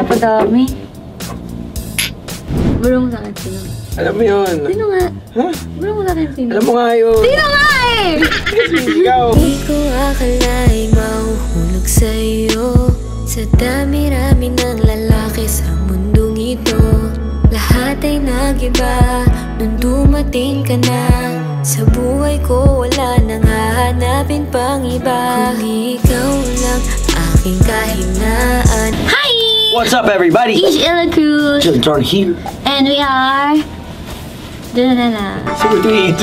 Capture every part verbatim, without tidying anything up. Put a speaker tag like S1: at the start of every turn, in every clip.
S1: Napadami. Bro mo sa akin, sino?
S2: Alam mo yun.
S1: Sino nga?
S2: Ha?
S1: Bro mo sa akin, sino?
S2: Alam mo nga yun.
S1: Sino nga eh?
S2: Ikaw.
S3: Di ko akalain mahuhulog sa'yo. Sa dami-rami ng lalaki sa mundong ito. Lahat ay nag-iba nung dumating ka na. Sa buhay ko wala nang hahanapin pang iba. Kung ikaw lang aking kahinaan.
S1: Hi!
S2: What's up, everybody?
S1: Ish Ella Cruz.
S2: John here.
S1: And we are... Dun-dun-dun-dun.
S2: Super tweets.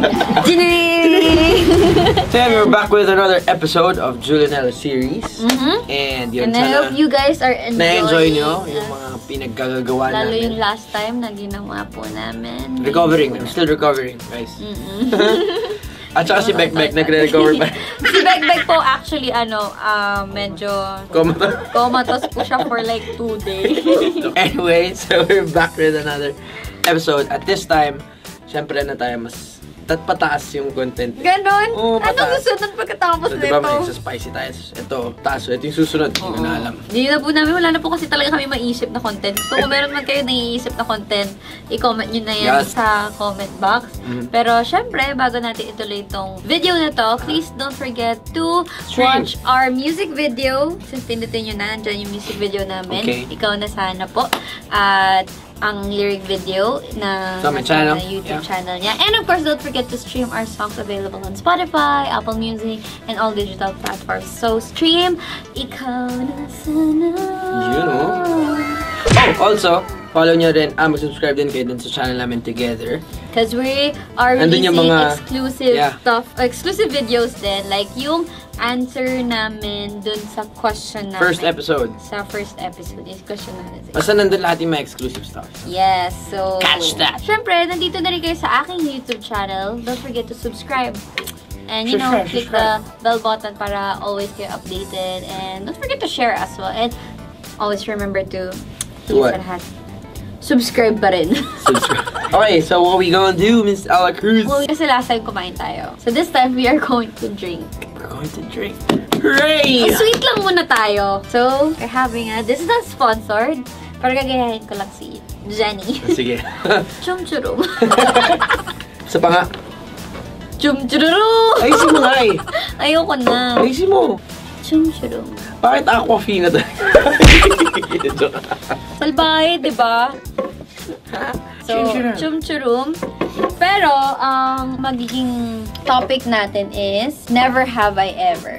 S1: Jinny!
S2: So yeah, we're back with another episode of Julianella series.
S1: Mm-hmm.
S2: And yun,
S1: And I hope you guys are enjoying.
S2: na-enjoy nyo yung mga pinaggagawa
S1: Lalo
S2: namin.
S1: yung last time na ginawa po namin.
S2: Recovering. I'm still recovering, guys.
S1: Mm-mm.
S2: At saka si Beck Beck nagre-recover pa.
S1: Si Beck Beck po actually ano, uh, medyo
S2: Comatose.
S1: comatose po siya for like two days.
S2: Anyway, so we're back with another episode. At this time, syempre na tayo mas tat pataas yung content.
S1: Ganon?
S2: Oo,
S1: Anong
S2: pataas.
S1: susunod pagkatapos
S2: So,
S1: nito?
S2: diba may spicy tayo. Ito, taas. Ito yung susunod. Hindi ko na alam.
S1: Hindi na po namin. Wala na po kasi talaga kami maiisip na content. So kung meron man kayo naiisip na content, i-comment nyo na yan
S2: Yes.
S1: sa comment box.
S2: Mhm.
S1: Pero syempre, bago natin ituloy itong video na to, please don't forget to
S2: Stream.
S1: watch our music video. Since pinutin nyo na, nandyan yung music video namin.
S2: Okay.
S1: Ikaw na sana po. At ang lyric video na
S2: Sa my
S1: nasa
S2: channel.
S1: YouTube
S2: Yeah.
S1: channel niya. And of course, don't forget to stream our songs available on Spotify, Apple Music, and all digital platforms. So stream, ikaw na sana.
S2: You know. Oh, also, follow nyo rin. Ah, mag-subscribe din kayo dun sa channel namin together.
S1: Because we are
S2: Andun
S1: releasing
S2: yung mga-
S1: exclusive
S2: yeah.
S1: stuff, exclusive videos din. Like yung answer namin dun sa question namin.
S2: First episode.
S1: Sa first episode. Yung question namin.
S2: Basta nandun lahat yung mga exclusive stuff.
S1: Yes, so...
S2: Catch that.
S1: Siyempre, nandito na rin kayo sa aking YouTube channel. Don't forget to subscribe. And you know,
S2: Subscribe,
S1: click
S2: subscribe.
S1: the bell button para always get updated. And don't forget to share as well. And always remember to...
S2: To what?
S1: sa lahat. Subscribe pa rin.
S2: Subscribe. Okay, so what we gonna do, Miss Ella Cruz?
S1: Well, kasi last time kumain tayo. So this time, we are going to drink.
S2: We're going to drink. Hooray!
S1: So, sweet lang muna tayo. So, we're having a... This is not sponsored. Pero gagayahin ko lang si Jenny.
S2: Sige.
S1: Chum-churum.
S2: Isa pa nga.
S1: Chum-churum!
S2: Ayusin mo nga eh.
S1: Ayoko na.
S2: Ayusin mo.
S1: Chum-churum.
S2: Bakit aquafina tayo?
S1: Salbahe, di ba? So,
S2: Chum-churum.
S1: chum-churum. Pero, ang magiging topic natin is Never Have I Ever.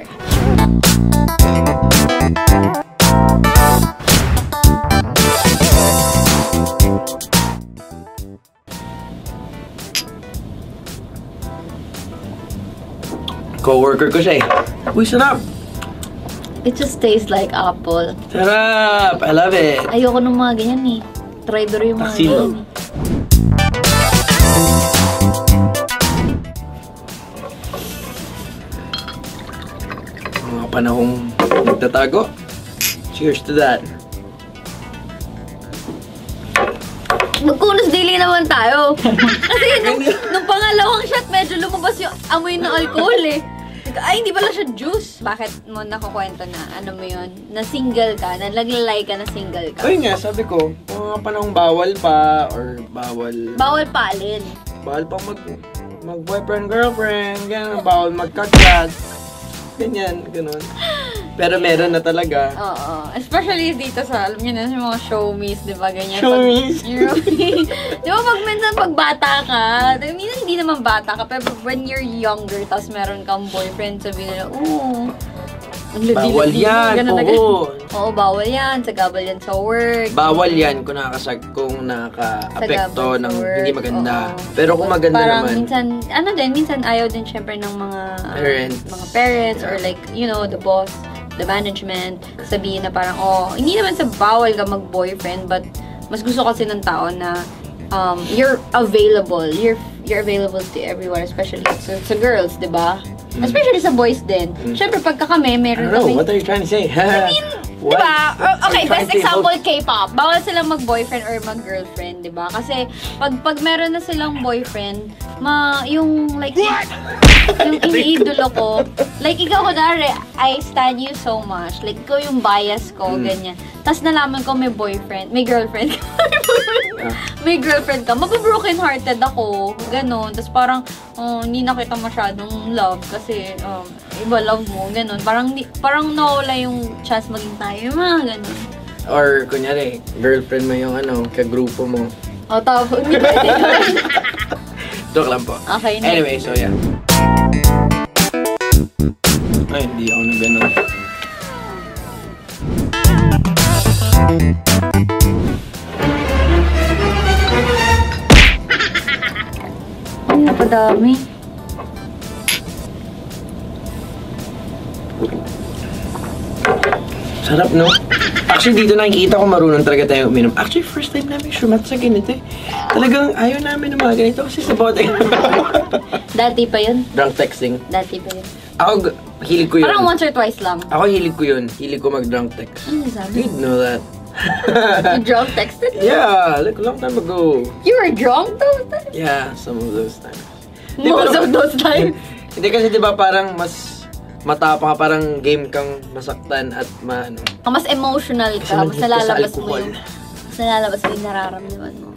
S2: Co-worker ko siya eh. Uy, sarap!
S1: It just tastes like apple.
S2: Sarap! I love it!
S1: Ayoko ng mga ganyan eh. Traidor yung mga
S2: Taksilo.
S1: ganyan eh.
S2: Mga panahong nagtatago. Cheers to that.
S1: Magkunos dili naman tayo. Kasi nung, nung pangalawang shot, medyo lumabas yung amoy ng alcohol eh. Ay, hindi pala siya juice. Bakit mo nakukwento na, ano mo yun, na single ka, na naglalay ka na single ka?
S2: Ayun nga, sabi ko, mga panahong bawal pa, or bawal...
S1: Bawal pa alin.
S2: Bawal pa mag... mag-boyfriend, girlfriend, gano'n, bawal mag-cut-cut. Ganyan, gano'n. Pero meron na talaga.
S1: Oo. Especially dito sa, alam niyo na, sa mga showbiz, di ba? Ganyan.
S2: Showbiz?
S1: Pag, di ba, pag minsan pag bata ka, minsan hindi naman bata ka, pero when you're younger, tapos meron kang boyfriend, sabihin nila, oo, ang ladi-ladi
S2: Bawal
S1: mo,
S2: yan,
S1: ganun na
S2: oo.
S1: ganun. Oo, bawal yan. Sagabal yan sa work.
S2: Bawal yan kung nakakasag, kung nakaka-apekto
S1: Sagabal
S2: ng
S1: sa work,
S2: hindi maganda.
S1: oo.
S2: Pero kung maganda
S1: Parang
S2: naman,
S1: minsan, ano din, minsan ayaw din syempre ng mga
S2: Parents.
S1: mga parents or
S2: Yeah.
S1: like, you know, the boss, the management, sabihin na parang, oh, hindi naman sa bawal ka mag-boyfriend, but mas gusto kasi ng tao na um, you're available. You're you're available to everyone, especially sa, sa girls, di ba?
S2: Mm.
S1: Especially sa boys din. Syempre, pagka kami,
S2: I
S1: meron
S2: don't know,
S1: kami...
S2: what are you trying to say?
S1: I mean,
S2: What?
S1: diba? Uh, Okay,
S2: I'm trying
S1: best
S2: to
S1: example,
S2: evoke-
S1: K-pop. Bawal silang mag-boyfriend or mag-girlfriend, diba? Kasi pag, pag meron na silang boyfriend, ma, yung like, yung iniidolo ko, like ikaw kunwari, I stand you so much. Like, ikaw yung bias ko,
S2: Mm.
S1: ganyan. Tapos nalaman ko may boyfriend, may girlfriend ka. May girlfriend ka. Mababroken hearted ako, ganon. Tapos parang, oh, hindi na kita masyadong love kasi, um, iba love mo, ganon. Parang, di- parang nawala yung chance maging tayo, mga ganon.
S2: Or, kunyari, girlfriend mo yung ano, kagrupo mo.
S1: O, tapos, hindi ba
S2: Joke lang po.
S1: Okay, next.
S2: Anyway, so yeah. Ay, hindi ako na ganun.
S1: Ay, napadami.
S2: Sarap, no? Actually, dito nakikita ko marunong talaga tayo uminom. Actually, first time namin shumat sa ganito eh. Talagang ayaw namin ng mga ganito kasi sa bote.
S1: Dati pa yun?
S2: Drunk texting.
S1: Dati pa yun.
S2: Ako, g- hilig ko yun.
S1: Parang once or twice lang.
S2: Ako, hilig ko yun. Hilig ko mag-drunk text.
S1: Ano sabi?
S2: You'd know that.
S1: You drunk texted?
S2: Yeah, like a long time ago.
S1: You were drunk those times?
S2: Yeah, some of those times. Hindi,
S1: Most
S2: pero-
S1: of those times?
S2: Hindi kasi di ba parang mas matapang ka, parang game kang masaktan at maano.
S1: Kung mas emotional
S2: Kasi
S1: ka, mas
S2: nag-hit ka sa
S1: nalalabas mo
S2: alcohol.
S1: yung... Mas nalalabas mo yung nararamdaman mo.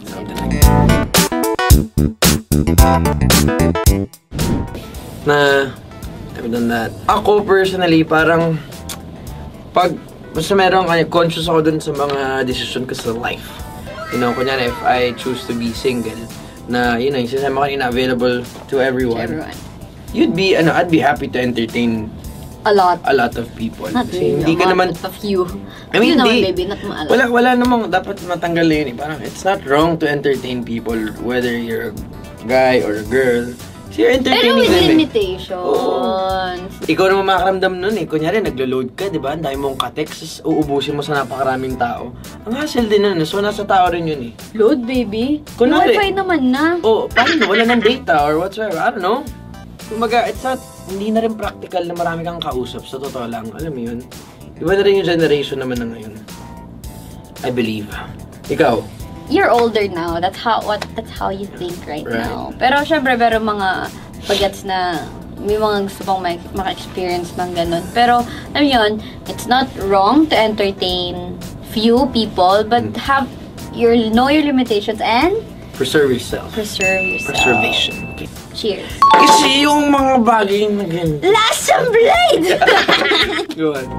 S2: Na, I've done that. Ako personally, parang pag basta meron kanya, conscious ako dun sa mga decision ko sa life. You know, kunyari, if I choose to be single, na, yun know, yung sinasabi ko kanina, available to everyone.
S1: To everyone.
S2: You'd be, ano, I'd be happy to entertain
S1: A lot.
S2: a lot of people.
S1: Not
S2: Kasi
S1: really
S2: hindi
S1: a
S2: ka
S1: lot,
S2: naman,
S1: but a few.
S2: I mean,
S1: Few naman,
S2: hindi.
S1: baby, not maalat.
S2: wala, wala namang dapat matanggal na yun eh. Parang, it's not wrong to entertain people, whether you're a guy or a girl. Kasi you're
S1: Pero
S2: entertaining
S1: with
S2: them eh.
S1: limitations.
S2: Ikaw naman makakaramdam nun eh. Kunyari, naglo-load ka, di ba? Ang dami mong ka-text, uubusin mo sa napakaraming tao. Ang hassle din nun. eh. So, nasa tao rin yun eh.
S1: Load, baby.
S2: Kunwari-
S1: Yung wifi naman na.
S2: Oh, paano? Wala ng data or whatsoever. I don't know. Kumaga, it's not, hindi na rin practical na marami kang kausap. Sa totoo lang. Alam mo yun? Iba na rin yung generation naman na ngayon. I believe. Ikaw?
S1: You're older now. That's how what that's how you think right,
S2: Right.
S1: now. Pero syempre, pero mga pagets na may mga gusto pang ma- maka-experience ng ganun. Pero, alam mo yun, it's not wrong to entertain few people, but
S2: Mm.
S1: have your know your limitations and
S2: Preserve yourself.
S1: preserve yourself.
S2: Preservation. Okay.
S1: Cheers.
S2: Kasi yung mga bagay na ganyan.
S1: Last some blade!
S2: Go on.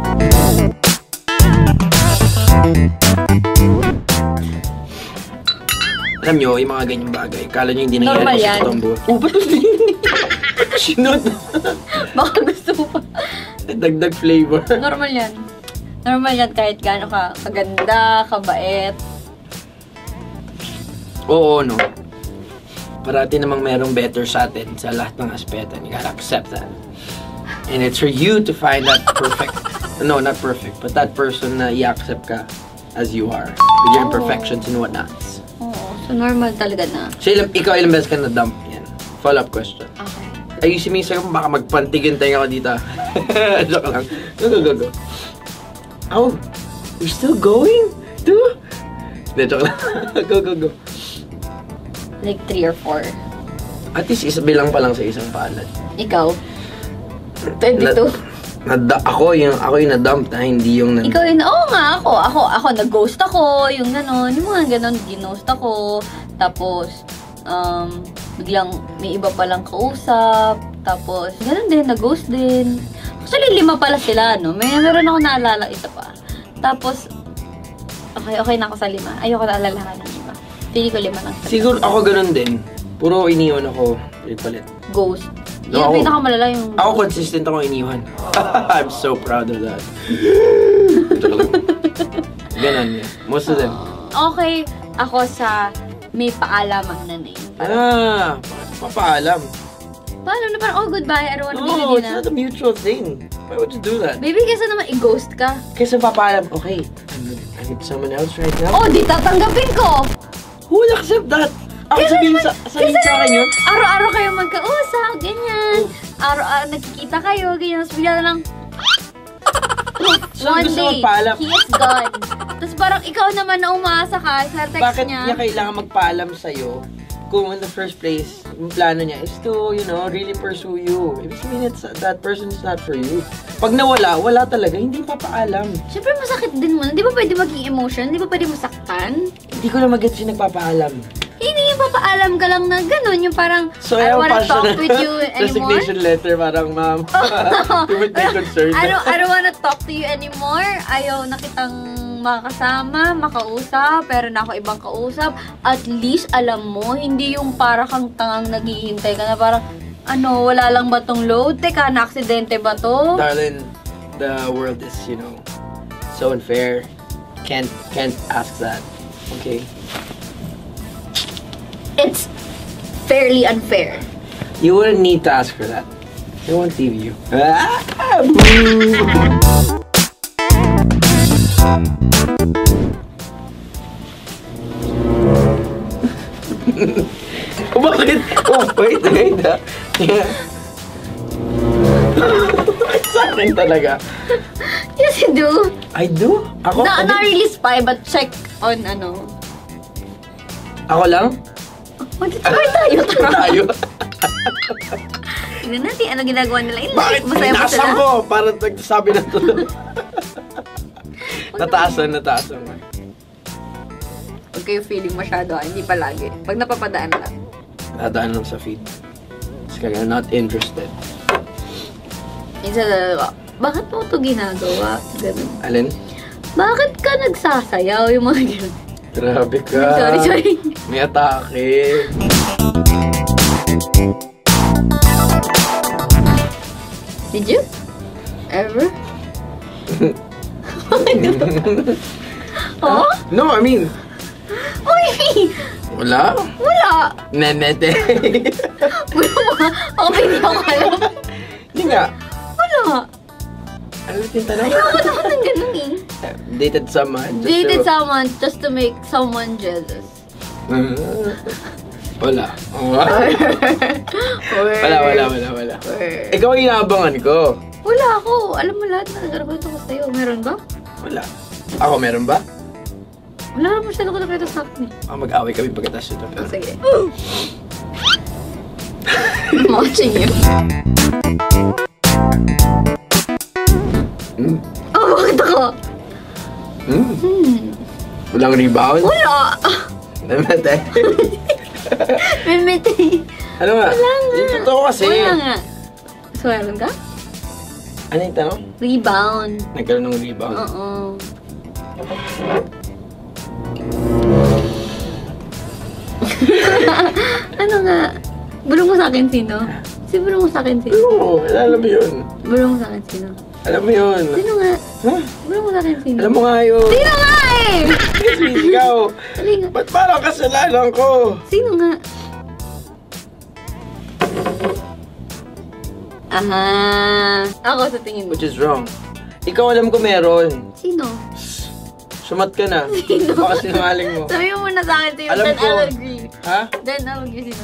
S2: Alam nyo, yung mga ganyang bagay, kala nyo hindi nangyari
S1: Normal
S2: pa sa
S1: yan.
S2: totoong buhay. Oh, ba't hindi? Sinod.
S1: Baka gusto mo pa.
S2: Dagdag flavor.
S1: Normal yan. Normal yan kahit gaano ka kaganda, kabait.
S2: Oo, no. Parati namang merong better sa atin sa lahat ng aspeto. You gotta accept that. And it's for you to find that perfect, no, not perfect, but that person na i-accept ka as you are. With your imperfections and whatnots.
S1: Oo. So, normal talaga na.
S2: So, ilang, ikaw ilang beses ka na-dump? Yan. Follow-up question.
S1: Okay.
S2: Ayusin mo yung sagot mo, baka magpantigin tayo ako dito. Joke lang. Go, go, go, go. Oh, you're still going? Two? Hindi, joke lang. Go, go, go.
S1: Like three or four.
S2: At least isa bilang pa lang sa isang palad.
S1: Ikaw? twenty-two.
S2: Na, na, ako yung ako yung na-dump na hindi yung na,
S1: Ikaw yun, oo nga ako. Ako, ako, nag-ghost ako. Yung gano'n, yung mga gano'n, ginost ako. Tapos, um, biglang may iba palang kausap. Tapos, gano'n din, nag-ghost din. Actually, lima pala sila, no? May meron ako naalala isa pa. Tapos, okay, okay na ako sa lima. Ayoko na alalahan ng iba. Pili ko lima lang sa
S2: siguro ako ganun din. Puro iniwan ako, palit.
S1: ghost.
S2: No,
S1: Yung
S2: ako-
S1: pinakamalala yung...
S2: Ako consistent ako iniwan. I'm so proud of that. Ganun yun. Most of them.
S1: Okay, ako sa may paalaman na name. Parang,
S2: Ah, papaalam.
S1: paano na parang, oh, goodbye, I don't wanna be with
S2: No,
S1: you
S2: it's
S1: na.
S2: not a mutual thing. Why would you do that?
S1: Baby, kasi naman i-ghost ka.
S2: Kasi papaalam, okay, I'm I'm with someone else right now.
S1: Oh, di tatanggapin ko!
S2: Who will accept that? Ako
S1: Kasi
S2: sabihin
S1: naman-
S2: sa, sabihin sa akin yun.
S1: Araw-araw kayo magkausap, ganyan. Araw-araw nagkikita kayo, ganyan. Tapos bigla na lang,
S2: So,
S1: one
S2: gusto
S1: day,
S2: magpaalam.
S1: he is gone. Tapos parang ikaw naman na umasa ka sa text
S2: Bakit
S1: niya.
S2: niya kailangan magpaalam sa'yo kung in the first place, yung plano niya is to, you know, really pursue you. Ibig sabihin, it's, that person is not for you. Pag nawala, wala talaga, hindi papaalam.
S1: Siyempre masakit din mo. Di ba pwede maging emotion? Di ba pwede masaktan?
S2: Hindi ko lang mag-gets yung nagpapaalam.
S1: Hindi yung papaalam ka lang na gano'n. Yung parang,
S2: So,
S1: I
S2: ayaw
S1: don't wanna
S2: pa siya
S1: talk
S2: na
S1: with you anymore.
S2: resignation letter, parang, ma'am, you would be concerned.
S1: I don't, I don't wanna talk to you anymore. Ayaw na kitang makasama, makausap, pero na ako ibang kausap. At least, alam mo, hindi yung para kang tangang naghihintay ka na parang, ano, wala lang ba tong load? Teka, na-aksidente ba to?
S2: Darling, the world is, you know, so unfair. Can't, can't ask that. Okay?
S1: It's fairly unfair.
S2: You wouldn't need to ask for that. They won't leave you. Ah, boo! Oh, bakit? Oh, wait, wait, ah. Yeah. Sa akin talaga.
S1: Yes, you do.
S2: I do? Ako?
S1: Na,
S2: Ano?
S1: not really spy, but check on ano.
S2: Ako lang?
S1: Mag-try tayo.
S2: Tayo.
S1: Tingnan natin ano ginagawa nila. In
S2: Bakit?
S1: masaya ba
S2: Nasa
S1: sila?
S2: ko! Parang nagsasabi na to. Nataasan, nataasan.
S1: Huwag kayo feeling masyado, ah. Hindi palagi. Pag napapadaan lang.
S2: Nadaan lang sa feed. It's kaya not interested.
S1: Minsan na, bakit mo ito ginagawa? Ganun.
S2: Alin?
S1: Bakit ka nagsasayaw? Yung mga ganun.
S2: Grabe ka.
S1: Sorry, sorry.
S2: May atake.
S1: Did you? Ever? Oh?
S2: No, I mean,
S1: Uy!
S2: wala.
S1: Wala!
S2: Nenete.
S1: Wala! Ako ba hindi ako alam?
S2: Hindi nga.
S1: Wala!
S2: Ano yung tanong?
S1: Ayoko naman ng ganun eh.
S2: Dated someone. just
S1: Dated
S2: to-
S1: someone just to make someone jealous.
S2: Wala. Wala, wala, wala, wala, wala. Ikaw ang inaabangan ko.
S1: Wala ako. Alam mo lahat na nagkakwento ko sa'yo. Meron ba?
S2: Wala. Ako, meron ba?
S1: Wala naman masyado ko nakwento sa akin eh.
S2: Ah, mag-away kami pagkatapos ito.
S1: Oh, sige. I'm watching you.
S2: Hmm?
S1: Oh, bakit ako?
S2: Hmm?
S1: Hmm.
S2: Walang rebound?
S1: Wala!
S2: Nenete.
S1: Mimiti.
S2: Ano nga?
S1: Wala nga.
S2: Yung totoo kasi.
S1: Wala nga. So, meron ka?
S2: Ano yung tanong?
S1: Rebound.
S2: Nagkaroon ng rebound.
S1: Oo. Ano nga? Bulong mo sa akin sino? Si bulong mo sa akin sino?
S2: Oo, alam mo yun.
S1: Bulong mo sa akin sino?
S2: Alam mo yun.
S1: Sino nga?
S2: Ha?
S1: Bulong mo sa akin sino?
S2: Alam mo nga yun.
S1: Sino nga eh?
S2: Kasi ikaw.
S1: Dali nga.
S2: Ba't parang kasalanan ko?
S1: Sino nga? Aha. Ako sa tingin mo.
S2: Which is wrong. Ikaw alam ko meron.
S1: Sino?
S2: Sumat ka na.
S1: Sino?
S2: Baka sinungaling mo.
S1: Sabi mo muna sa akin sino.
S2: Alam
S1: Then
S2: ko.
S1: I'll agree.
S2: Ha?
S1: Then I'll agree sino.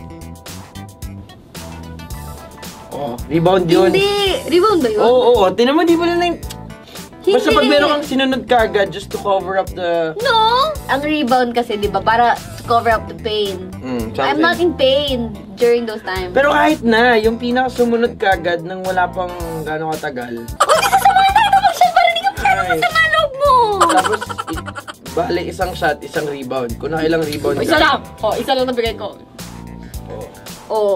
S2: Oo. Rebound yun.
S1: Hindi. Rebound ba yun?
S2: Oo, oo. Tinan mo, di mo na lang...
S1: Hindi.
S2: Basta pag meron kang sinunod kagad just to cover up the...
S1: No! Ang rebound kasi, di ba, para to cover up the pain.
S2: Mm,
S1: I'm not in pain during those times.
S2: Pero kahit na, yung pinaka-sumunod kagad nang wala pang gano'ng katagal.
S1: Ako, di sasamahan tayo na mag-shot para hindi ka masyado
S2: Ay.
S1: masama loob mo!
S2: Tapos, i- bale, isang shot, isang rebound. Kung nakailang rebound
S1: O, isa lang. O, isa lang nabigay ko.
S2: Oo.
S1: O.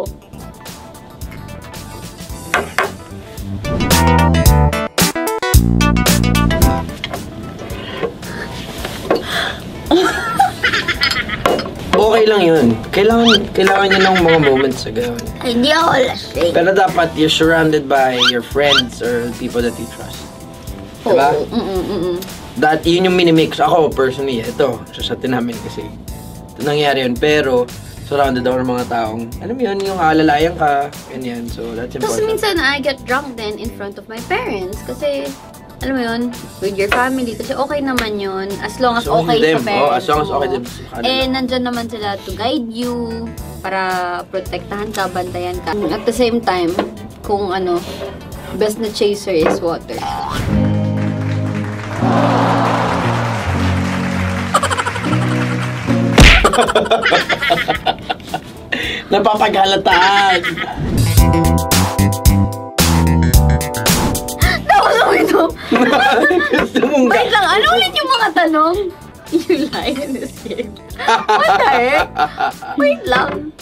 S2: Okay lang yun. Kailangan, kailangan nyo ng mga moments sa gano'n.
S1: Ay, hindi ako lasing.
S2: Pero dapat you're surrounded by your friends or people that you trust. Diba?
S1: Oo, mm, mm, mm.
S2: That, yun yung minimix. Ako, personally, ito, sasatin namin kasi ito nangyari yun. Pero, surrounded ako ng mga taong, alam mo yun, yung alalayan ka, ganyan. So, that's
S1: Tapos
S2: important.
S1: minsan, I get drunk then in front of my parents. Kasi, alam mo yun, with your family. Kasi okay naman yun. As long as
S2: As long as
S1: okay
S2: them.
S1: sa parents
S2: Oh, as long as
S1: mo.
S2: okay them sa kanila.
S1: Eh, nandyan naman sila to guide you, para protektahan ka, bantayan ka. At the same time, kung ano, best na chaser is water.
S2: Napapagalataan!
S1: Tapos mo ito.
S2: Gusto mong
S1: Wait lang, ano ulit yung mga tanong? You lie in this game. What the heck? Wait lang.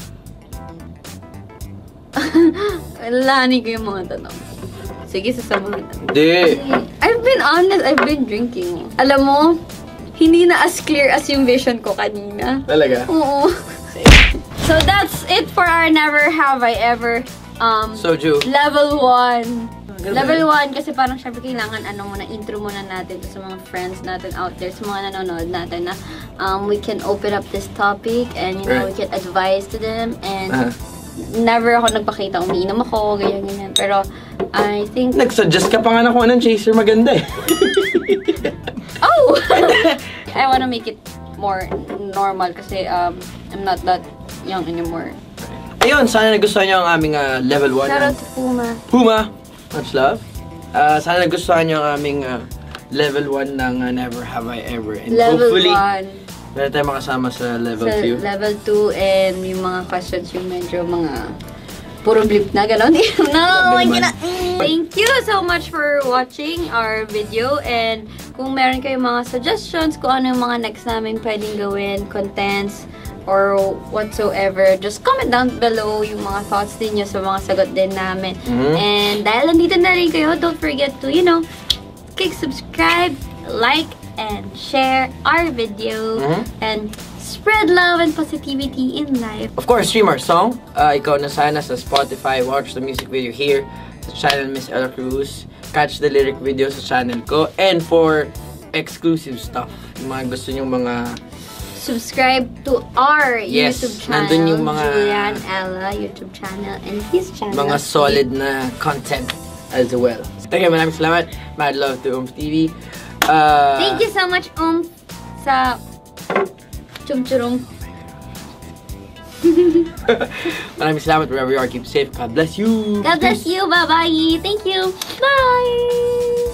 S1: Lani ko yung mga tanong. Sige, sasabuhin natin.
S2: Hindi.
S1: I've been honest, I've been drinking. Alam mo, hindi na as clear as yung vision ko kanina.
S2: Talaga?
S1: Oo. So that's it for our Never Have I Ever um,
S2: Soju.
S1: level one.
S2: Ganun
S1: Level
S2: ba
S1: one kasi parang syempre kailangan ano muna, intro muna natin to sa mga friends natin out there, sa mga nanonood natin na um, we can open up this topic and you know,
S2: Right.
S1: we can advise to them and
S2: Uh-huh.
S1: never ako nagpakita, umiinom ako, ganyan, ganyan. Pero I think...
S2: Nag-suggest ka pa nga na kung anong chaser maganda eh.
S1: Oh! I wanna make it more normal kasi um, I'm not that young anymore.
S2: Ayun, sana nagustuhan niyo ang aming uh, level one.
S1: Shout out to Puma.
S2: Puma, much love. Uh, sana nagustuhan niyo ang aming uh, level one ng uh, Never Have I Ever. And
S1: Level
S2: hopefully,
S1: one.
S2: meron tayo makasama sa level
S1: Sa
S2: two.
S1: level two and yung mga questions yung medyo mga puro blip na gano'n. No, hindi na. Thank you so much for watching our video and kung meron kayong mga suggestions kung ano yung mga next namin pwedeng gawin, contents, or whatsoever, just comment down below yung mga thoughts ninyo sa mga sagot din namin.
S2: Mhm.
S1: And dahil nandito na rin kayo, don't forget to, you know, click subscribe, like, and share our video,
S2: Mhm.
S1: and spread love and positivity in life.
S2: Of course, stream our song. Uh, ikaw na sana sa Spotify. Watch the music video here sa channel Miss Ella Cruz. Catch the lyric video sa channel ko. And for exclusive stuff, yung mga gusto nyo mga...
S1: Subscribe to our
S2: Yes,
S1: YouTube channel,
S2: nandun yung mga-
S1: Julian Ella YouTube channel, and his channel.
S2: mga solid na content as well. Okay, maraming salamat. Mad love to Oomph T V. Uh,
S1: Thank you so much, Um, sa chumchurum.
S2: Maraming salamat wherever you are. Keep safe. God bless you.
S1: God bless you. Bye-bye. Thank you. Bye.